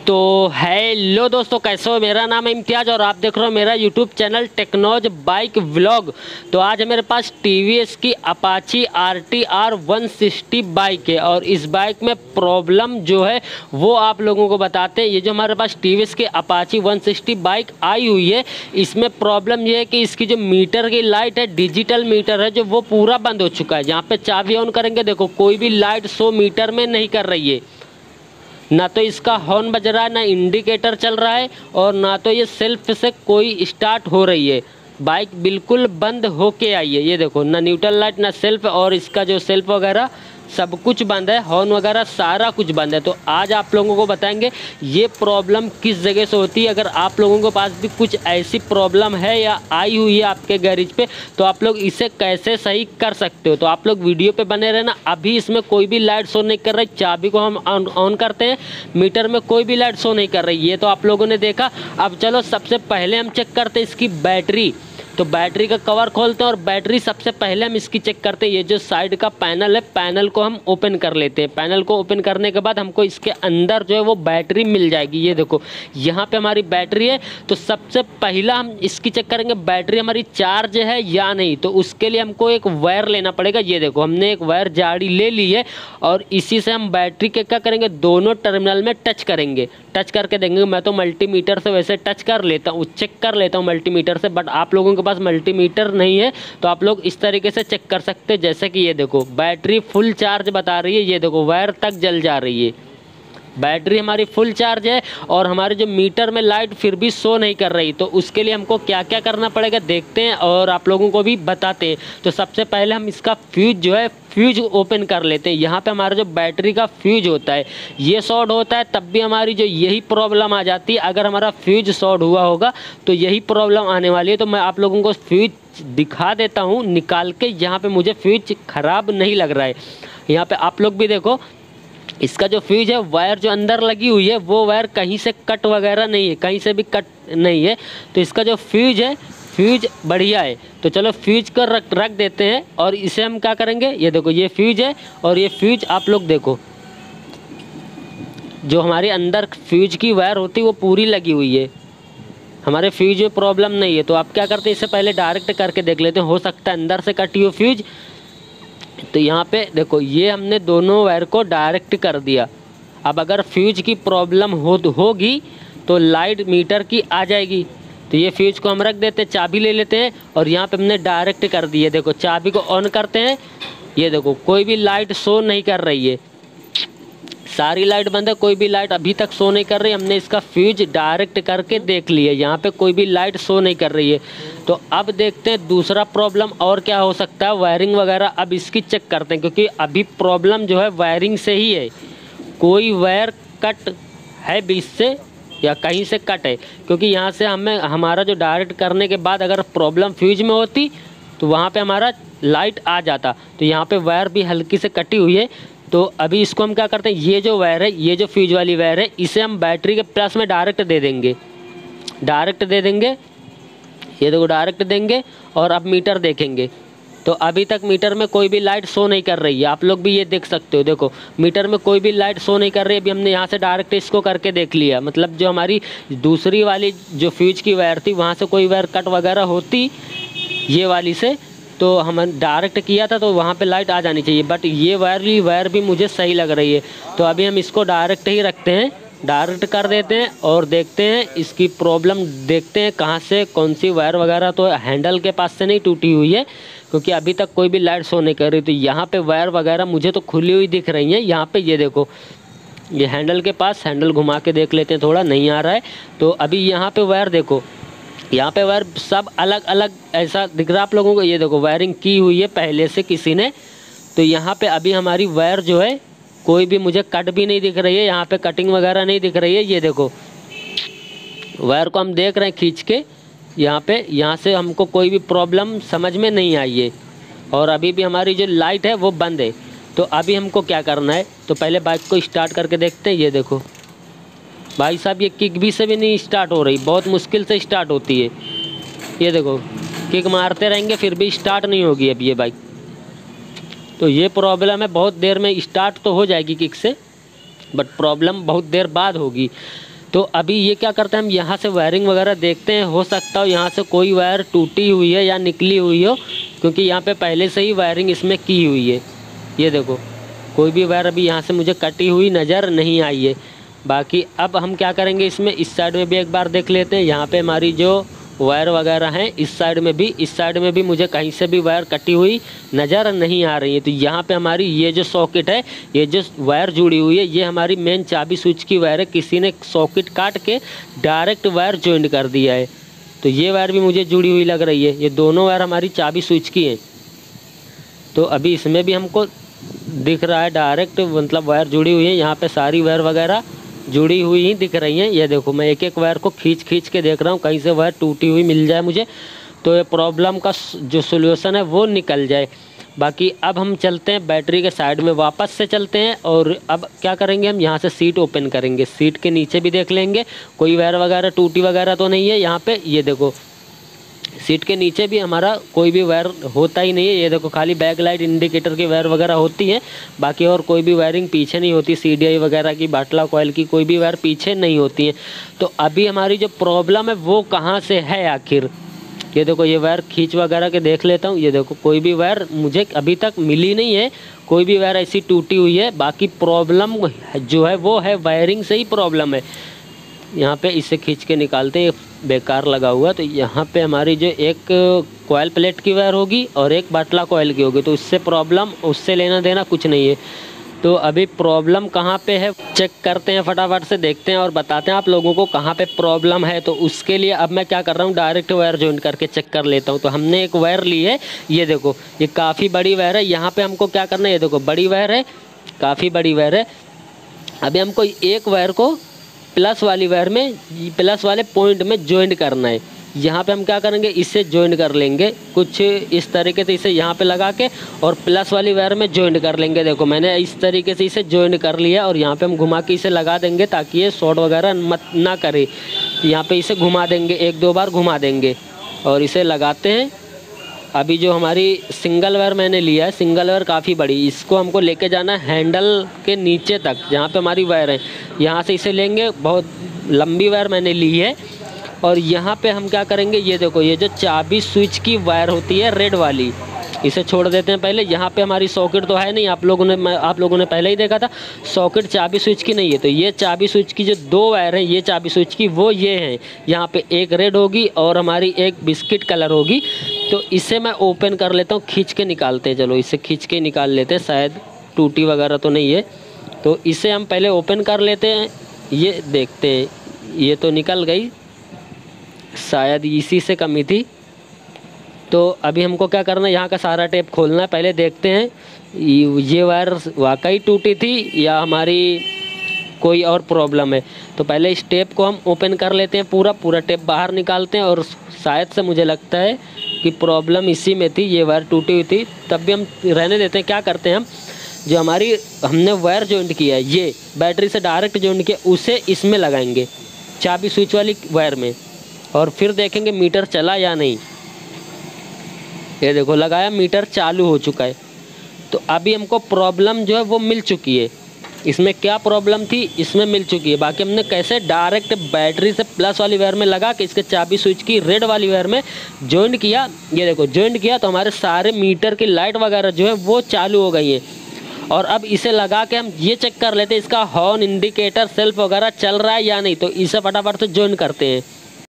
तो हेलो दोस्तों, कैसे हो। मेरा नाम है इम्तियाज और आप देख रहे हो मेरा YouTube channel Technoz bike vlog. तो आज मेरे पास टीवीएस की अपाची RTR 160 बाइक है और इस बाइक में प्रॉब्लम जो है वो आप लोगों को बताते हैं। ये जो हमारे पास टीवीएस की अपाची 160 बाइक आई हुई है, इसमें प्रॉब्लम ये है कि इसकी जो मीटर की लाइट है, डिजिटल मीटर है जो वो पूरा बंद हो चुका है। यहाँ पे चाबी ऑन करेंगे, देखो कोई भी लाइट 100 मीटर में नहीं कर रही है। ना तो इसका हॉर्न बज रहा है, ना इंडिकेटर चल रहा है और ना तो ये सेल्फ से कोई स्टार्ट हो रही है। बाइक बिल्कुल बंद होके आई है। ये देखो, ना न्यूट्रल लाइट ना सेल्फ, और इसका जो सेल्फ वगैरह सब कुछ बंद है, हॉर्न वगैरह सारा कुछ बंद है। तो आज आप लोगों को बताएंगे ये प्रॉब्लम किस जगह से होती है। अगर आप लोगों के पास भी कुछ ऐसी प्रॉब्लम है या आई हुई है आपके गैरेज पे, तो आप लोग इसे कैसे सही कर सकते हो। तो आप लोग वीडियो पे बने रहना। अभी इसमें कोई भी लाइट शो नहीं कर रही। चाबी को हम ऑन करते हैं, मीटर में कोई भी लाइट शो नहीं कर रही। ये तो आप लोगों ने देखा। अब चलो सबसे पहले हम चेक करते हैं इसकी बैटरी। तो बैटरी का कवर खोलते हैं और बैटरी सबसे पहले हम इसकी चेक करते हैं। ये जो साइड का पैनल है, पैनल को हम ओपन कर लेते हैं। पैनल को ओपन करने के बाद हमको इसके अंदर जो है वो बैटरी मिल जाएगी। ये देखो, यहाँ पे हमारी बैटरी है। तो सबसे पहला हम इसकी चेक करेंगे बैटरी हमारी चार्ज है या नहीं। तो उसके लिए हमको एक वायर लेना पड़ेगा। ये देखो, हमने एक वायर जाड़ी ले ली है और इसी से हम बैटरी के क्या करेंगे, दोनों टर्मिनल में टच करेंगे। टच करके देंगे। मैं तो मल्टीमीटर से वैसे टच कर लेता हूँ, चेक कर लेता हूँ मल्टीमीटर से, बट आप लोगों के पास मल्टीमीटर नहीं है तो आप लोग इस तरीके से चेक कर सकते हैं। जैसे कि ये देखो, बैटरी फुल चार्ज बता रही है। ये देखो, वायर तक जल जा रही है। बैटरी हमारी फुल चार्ज है और हमारे जो मीटर में लाइट फिर भी शो नहीं कर रही। तो उसके लिए हमको क्या क्या करना पड़ेगा देखते हैं और आप लोगों को भी बताते हैं। तो सबसे पहले हम इसका फ्यूज जो है, फ्यूज ओपन कर लेते हैं। यहाँ पे हमारा जो बैटरी का फ्यूज होता है ये शॉर्ट होता है, तब भी हमारी जो यही प्रॉब्लम आ जाती है। अगर हमारा फ्यूज शॉर्ट हुआ होगा तो यही प्रॉब्लम आने वाली है। तो मैं आप लोगों को फ्यूज दिखा देता हूँ निकाल के। यहाँ पे मुझे फ्यूज ख़राब नहीं लग रहा है। यहाँ पे आप लोग भी देखो, इसका जो फ्यूज है, वायर जो अंदर लगी हुई है वो वायर कहीं से कट वगैरह नहीं है, कहीं से भी कट नहीं है। तो इसका जो फ्यूज है, फ्यूज बढ़िया है। तो चलो फ्यूज को रख देते हैं और इसे हम क्या करेंगे। ये देखो, ये फ्यूज है और ये फ्यूज आप लोग देखो, जो हमारे अंदर फ्यूज की वायर होती है वो पूरी लगी हुई है। हमारे फ्यूज में प्रॉब्लम नहीं है। तो आप क्या करते हैं, इससे पहले डायरेक्ट करके देख लेते हैं, हो सकता है अंदर से कटी हो फ्यूज। तो यहाँ पे देखो, ये हमने दोनों वायर को डायरेक्ट कर दिया। अब अगर फ्यूज की प्रॉब्लम होगी तो लाइट मीटर की आ जाएगी। तो ये फ्यूज को हम रख देते हैं, चाबी ले लेते हैं और यहाँ पे हमने डायरेक्ट कर दी है। देखो, चाबी को ऑन करते हैं। ये देखो, कोई भी लाइट शो नहीं कर रही है, सारी लाइट बंद है, कोई भी लाइट अभी तक शो नहीं कर रही। हमने इसका फ्यूज डायरेक्ट करके देख लिया, यहाँ पे कोई भी लाइट शो नहीं कर रही है। तो अब देखते हैं दूसरा प्रॉब्लम और क्या हो सकता है, वायरिंग वगैरह। अब इसकी चेक करते हैं क्योंकि अभी प्रॉब्लम जो है वायरिंग से ही है। कोई वायर कट है बीच से या कहीं से कट है, क्योंकि यहाँ से हमें हमारा जो डायरेक्ट करने के बाद अगर प्रॉब्लम फ्यूज में होती तो वहाँ पे हमारा लाइट आ जाता। तो यहाँ पे वायर भी हल्की से कटी हुई है। तो अभी इसको हम क्या करते हैं, ये जो वायर है, ये जो फ्यूज वाली वायर है, इसे हम बैटरी के प्लस में डायरेक्ट दे देंगे। डायरेक्ट दे देंगे, ये देखो डायरेक्ट देंगे और अब मीटर देखेंगे। तो अभी तक मीटर में कोई भी लाइट शो नहीं कर रही है। आप लोग भी ये देख सकते हो, देखो मीटर में कोई भी लाइट शो नहीं कर रही है। अभी हमने यहाँ से डायरेक्ट इसको करके देख लिया, मतलब जो हमारी दूसरी वाली जो फ्यूज की वायर थी वहाँ से कोई वायर कट वगैरह होती ये वाली से, तो हम डायरेक्ट किया था तो वहाँ पे लाइट आ जानी चाहिए। बट ये वायर भी मुझे सही लग रही है। तो अभी हम इसको डायरेक्ट ही रखते हैं, डायरेक्ट कर देते हैं और देखते हैं इसकी प्रॉब्लम, देखते हैं कहाँ से कौन सी वायर वगैरह। तो हैंडल के पास से नहीं टूटी हुई है क्योंकि अभी तक कोई भी लाइट शो नहीं कर रही। तो यहाँ पे वायर वगैरह मुझे तो खुली हुई दिख रही हैं। यहाँ पे ये देखो, ये हैंडल के पास, हैंडल घुमा के देख लेते हैं, थोड़ा नहीं आ रहा है। तो अभी यहाँ पे वायर देखो, यहाँ पे वायर सब अलग अलग ऐसा दिख रहा है आप लोगों को। ये देखो, वायरिंग की हुई है पहले से किसी ने। तो यहाँ पे अभी हमारी वायर जो है कोई भी मुझे कट भी नहीं दिख रही है, यहाँ पे कटिंग वगैरह नहीं दिख रही है। ये देखो, वायर को हम देख रहे हैं खींच के यहाँ पे, यहाँ से हमको कोई भी प्रॉब्लम समझ में नहीं आई है। और अभी भी हमारी जो लाइट है वो बंद है। तो अभी हमको क्या करना है, तो पहले बाइक को स्टार्ट करके देखते हैं। ये देखो भाई साहब, ये किक भी से भी नहीं स्टार्ट हो रही, बहुत मुश्किल से स्टार्ट होती है। ये देखो, किक मारते रहेंगे फिर भी स्टार्ट नहीं होगी अब ये बाइक। तो ये प्रॉब्लम है, बहुत देर में स्टार्ट तो हो जाएगी किक से, बट प्रॉब्लम बहुत देर बाद होगी। तो अभी ये क्या करते हैं, हम यहाँ से वायरिंग वगैरह देखते हैं, हो सकता हो यहाँ से कोई वायर टूटी हुई है या निकली हुई हो, क्योंकि यहाँ पे पहले से ही वायरिंग इसमें की हुई है। ये देखो कोई भी वायर अभी यहाँ से मुझे कटी हुई नज़र नहीं आई है। बाकी अब हम क्या करेंगे, इसमें इस साइड में भी एक बार देख लेते हैं। यहाँ पे हमारी जो वायर वगैरह हैं इस साइड में भी मुझे कहीं से भी वायर कटी हुई नज़र नहीं आ रही है। तो यहाँ पे हमारी ये जो सॉकेट है, ये जो वायर जुड़ी हुई है, ये हमारी मेन चाबी स्विच की वायर है। किसी ने सॉकेट काट के डायरेक्ट वायर ज्वाइन कर दिया है। तो ये वायर भी मुझे जुड़ी हुई लग रही है। ये दोनों वायर हमारी चाबी स्विच की हैं। तो अभी इसमें भी हमको दिख रहा है डायरेक्ट, मतलब वायर जुड़ी हुई है। यहाँ पे सारी वायर वगैरह जुड़ी हुई ही दिख रही हैं। ये देखो मैं एक एक वायर को खींच के देख रहा हूँ, कहीं से वायर टूटी हुई मिल जाए मुझे, तो ये प्रॉब्लम का जो सोल्यूशन है वो निकल जाए। बाकी अब हम चलते हैं बैटरी के साइड में, वापस से चलते हैं। और अब क्या करेंगे, हम यहाँ से सीट ओपन करेंगे। सीट के नीचे भी देख लेंगे कोई वायर वगैरह टूटी वगैरह तो नहीं है। यहाँ पे ये देखो सीट के नीचे भी हमारा कोई भी वायर होता ही नहीं है। ये देखो खाली बैक लाइट इंडिकेटर की वायर वगैरह होती है, बाकी और कोई भी वायरिंग पीछे नहीं होती। CDI वगैरह की, बाटला कॉइल की कोई भी वायर पीछे नहीं होती है। तो अभी हमारी जो प्रॉब्लम है वो कहाँ से है आखिर, ये देखो ये वायर खींच वगैरह के देख लेता हूँ। ये देखो कोई भी वायर मुझे अभी तक मिली नहीं है, कोई भी वायर ऐसी टूटी हुई है। बाकी प्रॉब्लम जो है वो है वायरिंग से ही प्रॉब्लम है। यहाँ पे इसे खींच के निकालते हैं, बेकार लगा हुआ। तो यहाँ पे हमारी जो एक कॉइल प्लेट की वायर होगी और एक बाटला कॉइल की होगी, तो उससे प्रॉब्लम, उससे लेना देना कुछ नहीं है। तो अभी प्रॉब्लम कहाँ पे है चेक करते हैं, फटाफट से देखते हैं और बताते हैं आप लोगों को कहाँ पे प्रॉब्लम है। तो उसके लिए अब मैं क्या कर रहा हूँ, डायरेक्ट वायर जॉइन करके चेक कर लेता हूँ। तो हमने एक वायर ली है, ये देखो ये काफ़ी बड़ी वायर है। यहाँ पे हमको क्या करना है, ये देखो बड़ी वायर है, काफ़ी बड़ी वायर है। अभी हमको एक वायर को प्लस वाली वायर में, प्लस वाले पॉइंट में ज्वाइन करना है। यहाँ पे हम क्या करेंगे, इसे ज्वाइन कर लेंगे कुछ इस तरीके से, इसे यहाँ पे लगा के और प्लस वाली वायर में ज्वाइन कर लेंगे। देखो मैंने इस तरीके से इसे ज्वाइन कर लिया और यहाँ पे हम घुमा के इसे लगा देंगे ताकि ये शॉर्ट वगैरह मत ना करे। यहाँ पे इसे घुमा देंगे, 1-2 बार घुमा देंगे और इसे लगाते हैं। अभी जो हमारी सिंगल वायर मैंने लिया है, सिंगल वायर काफ़ी बड़ी, इसको हमको लेके जाना है हैंडल के नीचे तक जहाँ पे हमारी वायर है। यहाँ से इसे लेंगे, बहुत लंबी वायर मैंने ली है। और यहाँ पे हम क्या करेंगे, ये देखो ये जो चाबी स्विच की वायर होती है रेड वाली, इसे छोड़ देते हैं पहले। यहाँ पे हमारी सॉकेट तो है नहीं, आप लोगों ने पहले ही देखा था, सॉकेट चाबी स्विच की नहीं है। तो ये चाबी स्विच की जो 2 वायर हैं, ये चाबी स्विच की वो ये हैं। यहाँ पे एक रेड होगी और हमारी एक बिस्किट कलर होगी। तो इसे मैं ओपन कर लेता हूँ, खींच के निकालते हैं। चलो इसे खींच के निकाल लेते हैं, शायद टूटी वगैरह तो नहीं है। तो इसे हम पहले ओपन कर लेते हैं, ये देखते हैं। ये तो निकल गई, शायद इसी से कमी थी। तो अभी हमको क्या करना है, यहाँ का सारा टेप खोलना है। पहले देखते हैं ये वायर वाकई टूटी थी या हमारी कोई और प्रॉब्लम है। तो पहले इस टेप को हम ओपन कर लेते हैं, पूरा टेप बाहर निकालते हैं। और शायद से मुझे लगता है कि प्रॉब्लम इसी में थी, ये वायर टूटी हुई थी। तब भी हम रहने देते हैं। क्या करते हैं, हम जो हमारी हमने वायर जॉइंट किया है, ये बैटरी से डायरेक्ट जॉइंट किया, उसे इसमें लगाएंगे चाबी स्विच वाली वायर में, और फिर देखेंगे मीटर चला या नहीं। ये देखो लगाया, मीटर चालू हो चुका है। तो अभी हमको प्रॉब्लम जो है वो मिल चुकी है। इसमें क्या प्रॉब्लम थी, इसमें मिल चुकी है। बाकी हमने कैसे डायरेक्ट बैटरी से प्लस वाली वायर में लगा के इसके चाबी स्विच की रेड वाली वायर में जॉइन किया। ये देखो जॉइन किया तो हमारे सारे मीटर की लाइट वगैरह जो है वो चालू हो गई है। और अब इसे लगा के हम ये चेक कर लेते हैं इसका हॉर्न, इंडिकेटर, सेल्फ वगैरह चल रहा है या नहीं। तो इसे फटाफट से जॉइन करते हैं।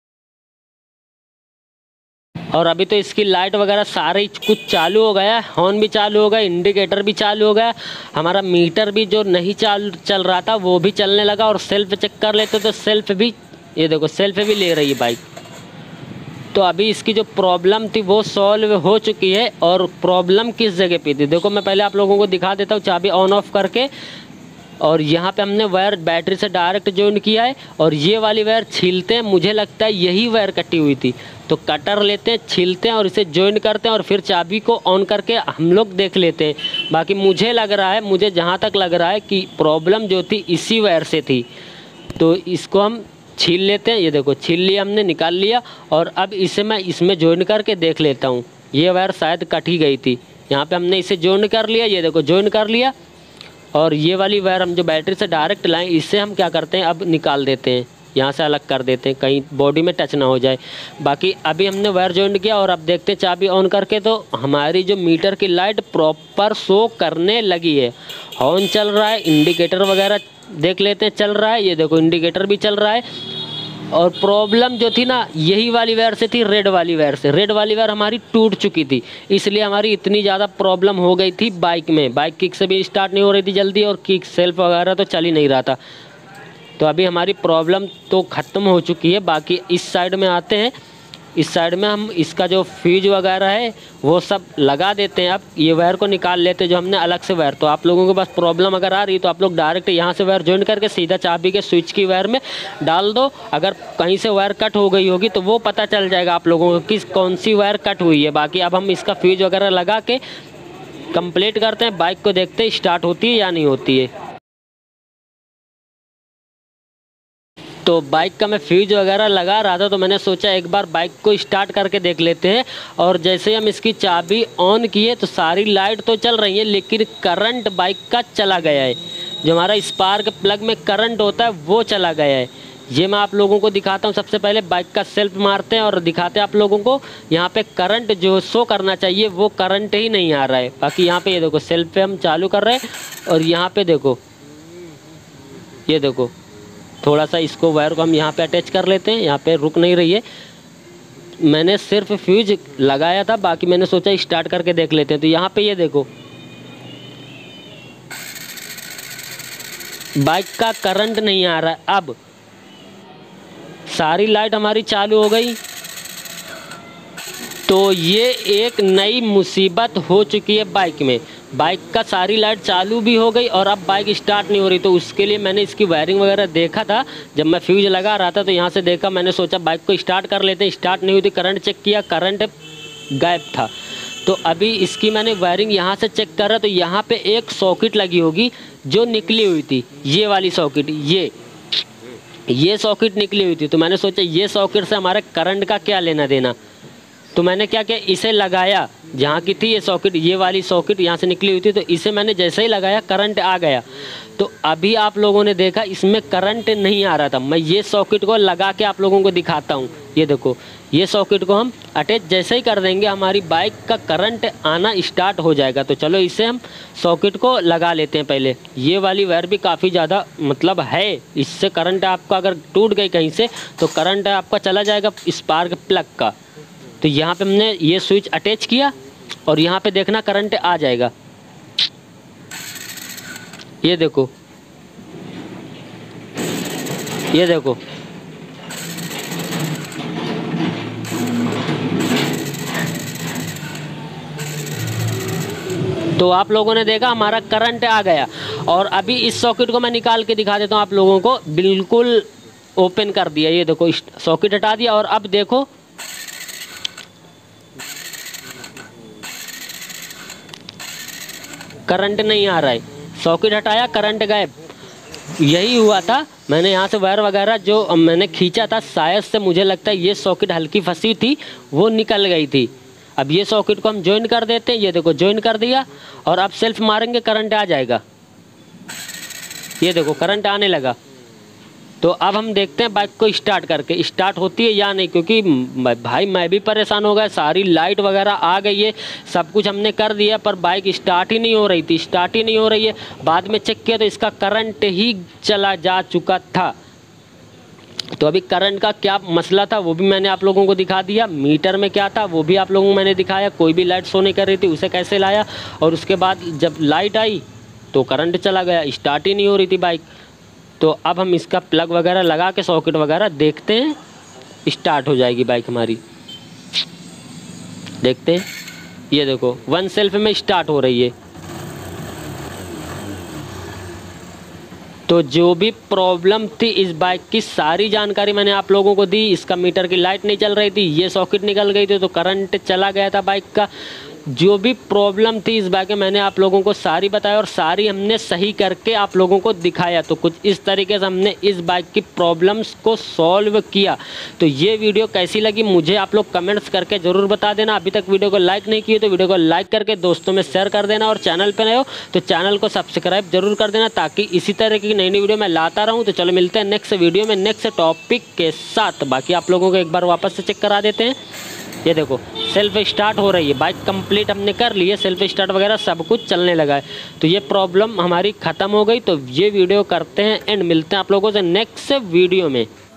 और अभी तो इसकी लाइट वगैरह सारे कुछ चालू हो गया, हॉर्न भी चालू हो गया, इंडिकेटर भी चालू हो गया, हमारा मीटर भी जो नहीं चल रहा था वो भी चलने लगा। और सेल्फ चेक कर लेते तो सेल्फ भी, ये देखो सेल्फ भी ले रही है बाइक। तो अभी इसकी जो प्रॉब्लम थी वो सॉल्व हो चुकी है। और प्रॉब्लम किस जगह पे थी देखो, मैं पहले आप लोगों को दिखा देता हूँ चाबी ऑन ऑफ करके। और यहाँ पे हमने वायर बैटरी से डायरेक्ट जॉइन किया है और ये वाली वायर छीलते हैं, मुझे लगता है यही वायर कटी हुई थी। तो कटर लेते हैं, छीलते हैं और इसे जॉइन करते हैं और फिर चाबी को ऑन करके हम लोग देख लेते हैं। बाकी मुझे लग रहा है, मुझे जहाँ तक लग रहा है कि प्रॉब्लम जो थी इसी वायर से थी। तो इसको हम छील लेते हैं। ये देखो छील लिया हमने, निकाल लिया। और अब इसे मैं इसमें जॉइन करके देख लेता हूँ। ये वायर शायद कट ही गई थी, यहाँ पे हमने इसे जॉइन कर लिया। ये देखो जॉइन कर लिया। और ये वाली वायर हम जो बैटरी से डायरेक्ट लाएँ, इससे हम क्या करते हैं, अब निकाल देते हैं। यहाँ से अलग कर देते हैं, कहीं बॉडी में टच ना हो जाए। बाकी अभी हमने वायर जॉइंट किया और अब देखते हैं चाबी ऑन करके तो हमारी जो मीटर की लाइट प्रॉपर शो करने लगी है। हॉर्न चल रहा है, इंडिकेटर वगैरह देख लेते हैं चल रहा है। ये देखो इंडिकेटर भी चल रहा है। और प्रॉब्लम जो थी ना यही वाली वायर से थी, रेड वाली वायर से। रेड वाली वायर हमारी टूट चुकी थी, इसलिए हमारी इतनी ज़्यादा प्रॉब्लम हो गई थी बाइक में। बाइक किक से भी स्टार्ट नहीं हो रही थी जल्दी और किक सेल्फ वगैरह तो चल ही नहीं रहा था। तो अभी हमारी प्रॉब्लम तो ख़त्म हो चुकी है। बाकी इस साइड में आते हैं, इस साइड में हम इसका जो फ्यूज वगैरह है वो सब लगा देते हैं। अब ये वायर को निकाल लेते हैं जो हमने अलग से वायर। तो आप लोगों के पास प्रॉब्लम अगर आ रही है तो आप लोग डायरेक्ट यहाँ से वायर जॉइन करके सीधा चाबी के स्विच की वायर में डाल दो। अगर कहीं से वायर कट हो गई होगी तो वो पता चल जाएगा आप लोगों को किस कौन सी वायर कट हुई है। बाकी अब हम इसका फ्यूज वगैरह लगा के कंप्लीट करते हैं, बाइक को देखते हैं स्टार्ट होती है या नहीं होती है। तो बाइक का मैं फ्यूज वगैरह लगा रहा था तो मैंने सोचा एक बार बाइक को स्टार्ट करके देख लेते हैं। और जैसे हम इसकी चाबी ऑन किए तो सारी लाइट तो चल रही है लेकिन करंट बाइक का चला गया है। जो हमारा स्पार्क प्लग में करंट होता है वो चला गया है। ये मैं आप लोगों को दिखाता हूँ। सबसे पहले बाइक का सेल्फ मारते हैं और दिखाते हैं आप लोगों को। यहाँ पे करंट जो शो करना चाहिए वो करंट ही नहीं आ रहा है। बाकी यहाँ पे ये देखो सेल्फ पे हम चालू कर रहे हैं और यहाँ पे देखो, ये देखो थोड़ा सा इसको वायर को हम यहाँ पे अटैच कर लेते हैं। यहाँ पे रुक नहीं रही है। मैंने सिर्फ फ्यूज लगाया था, बाकी मैंने सोचा स्टार्ट करके देख लेते हैं। तो यहाँ पे ये देखो बाइक का करंट नहीं आ रहा है। अब सारी लाइट हमारी चालू हो गई तो ये एक नई मुसीबत हो चुकी है बाइक में। बाइक का सारी लाइट चालू भी हो गई और अब बाइक स्टार्ट नहीं हो रही। तो उसके लिए मैंने इसकी वायरिंग वगैरह देखा था। जब मैं फ्यूज लगा रहा था तो यहाँ से देखा, मैंने सोचा बाइक को स्टार्ट कर लेते हैं। स्टार्ट नहीं हुई थी, करंट चेक किया, करंट गायब था। तो अभी इसकी मैंने वायरिंग यहाँ से चेक कर रहा तो यहाँ पे एक सॉकेट लगी होगी जो निकली हुई थी, ये वाली सॉकेट, ये सॉकेट निकली हुई थी। तो मैंने सोचा ये सॉकेट से हमारे करंट का क्या लेना देना। तो मैंने क्या किया, इसे लगाया जहाँ की थी ये सॉकेट, ये वाली सॉकेट यहाँ से निकली हुई थी। तो इसे मैंने जैसे ही लगाया करंट आ गया। तो अभी आप लोगों ने देखा इसमें करंट नहीं आ रहा था। मैं ये सॉकेट को लगा के आप लोगों को दिखाता हूँ। ये देखो ये सॉकेट को हम अटैच जैसे ही कर देंगे हमारी बाइक का करंट आना स्टार्ट हो जाएगा। तो चलो इसे हम सॉकेट को लगा लेते हैं। पहले ये वाली वायर भी काफ़ी ज़्यादा मतलब है, इससे करंट आपका अगर टूट गई कहीं से तो करंट आपका चला जाएगा स्पार्क प्लग का। तो यहाँ पे हमने ये स्विच अटैच किया और यहाँ पे देखना करंट आ जाएगा। ये देखो, ये देखो तो आप लोगों ने देखा हमारा करंट आ गया। और अभी इस सॉकेट को मैं निकाल के दिखा देता हूँ आप लोगों को। बिल्कुल ओपन कर दिया, ये देखो सॉकेट हटा दिया और अब देखो करंट नहीं आ रहा है। सॉकेट हटाया, करंट गायब। यही हुआ था। मैंने यहाँ से वायर वगैरह जो मैंने खींचा था, शायद से मुझे लगता है ये सॉकेट हल्की फंसी थी, वो निकल गई थी। अब ये सॉकेट को हम ज्वाइन कर देते हैं। ये देखो ज्वाइन कर दिया और अब सेल्फ मारेंगे करंट आ जाएगा। ये देखो करंट आने लगा। तो अब हम देखते हैं बाइक को स्टार्ट करके स्टार्ट होती है या नहीं, क्योंकि भाई मैं भी परेशान हो गया। सारी लाइट वगैरह आ गई है, सब कुछ हमने कर दिया पर बाइक स्टार्ट ही नहीं हो रही थी, स्टार्ट ही नहीं हो रही है। बाद में चेक किया तो इसका करंट ही चला जा चुका था। तो अभी करंट का क्या मसला था वो भी मैंने आप लोगों को दिखा दिया। मीटर में क्या था वो भी आप लोगों को मैंने दिखाया। कोई भी लाइट शो नहीं कर रही थी, उसे कैसे लाया। और उसके बाद जब लाइट आई तो करंट चला गया, स्टार्ट ही नहीं हो रही थी बाइक। तो अब हम इसका प्लग वगैरह लगा के सॉकेट वगैरह देखते हैं, स्टार्ट हो जाएगी बाइक हमारी। देखते हैं, ये देखो वन सेल्फ में स्टार्ट हो रही है। तो जो भी प्रॉब्लम थी इस बाइक की सारी जानकारी मैंने आप लोगों को दी। इसका मीटर की लाइट नहीं चल रही थी, ये सॉकेट निकल गई थी तो करंट चला गया था बाइक का। जो भी प्रॉब्लम थी इस बाइक में मैंने आप लोगों को सारी बताई और सारी हमने सही करके आप लोगों को दिखाया। तो कुछ इस तरीके से हमने इस बाइक की प्रॉब्लम्स को सॉल्व किया। तो ये वीडियो कैसी लगी मुझे आप लोग कमेंट्स करके ज़रूर बता देना। अभी तक वीडियो को लाइक नहीं किए तो वीडियो को लाइक करके दोस्तों में शेयर कर देना, और चैनल पर नए हो तो चैनल को सब्सक्राइब जरूर कर देना, ताकि इसी तरह की नई नई वीडियो मैं लाता रहूँ। तो चलो मिलते हैं नेक्स्ट वीडियो में नेक्स्ट टॉपिक के साथ। बाकी आप लोगों को एक बार वापस से चेक करा देते हैं। ये देखो सेल्फ स्टार्ट हो रही है, बाइक कंप्लीट हमने कर ली है, सेल्फ स्टार्ट वगैरह सब कुछ चलने लगा है। तो ये प्रॉब्लम हमारी ख़त्म हो गई। तो ये वीडियो करते हैं एंड मिलते हैं आप लोगों से नेक्स्ट वीडियो में।